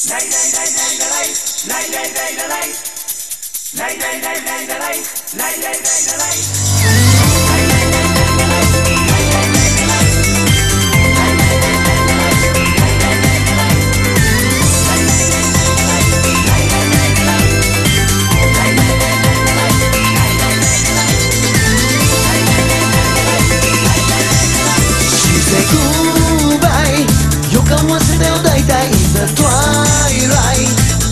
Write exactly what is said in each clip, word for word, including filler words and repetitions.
予感はしてよ大体 in the twilight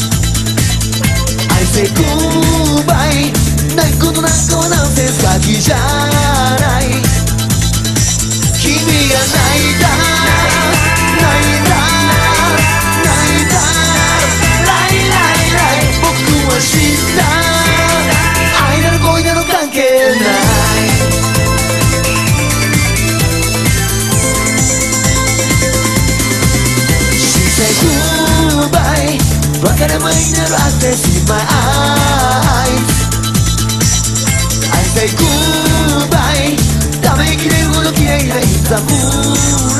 I say goodbye 泣くことなんかはナンセンスガキじゃない君が泣いた泣いた泣いたライライライ僕は知った愛なる恋なの関係ない別れ前になる Access in my eyes I say goodbye ため息でるほど綺麗な In the moonlight